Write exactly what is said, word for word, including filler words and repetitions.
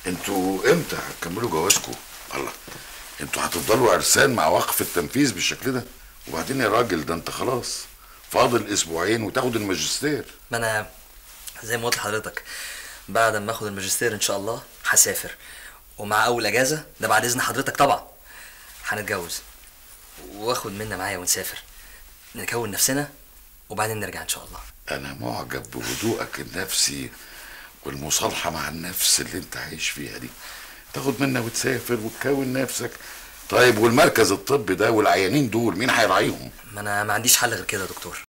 انتوا امتى هتكملوا جوازكم؟ الله، انتوا هتفضلوا عرسان مع وقف التنفيذ بالشكل ده؟ وبعدين يا راجل، ده انت خلاص فاضل اسبوعين وتاخد الماجستير. ما انا زي ما قلت لحضرتك، بعد ما اخد الماجستير ان شاء الله هسافر، ومع اول اجازه ده بعد اذن حضرتك طبعا هنتجوز، واخد منا معايا ونسافر نكون نفسنا وبعدين نرجع ان شاء الله. انا معجب بهدوءك النفسي والمصالحه مع النفس اللي انت عايش فيها دي. تاخد منا وتسافر وتكون نفسك. طيب والمركز الطبي ده والعيانين دول مين هيراعيهم؟ ما انا ما عنديش حل غير كده يا دكتور.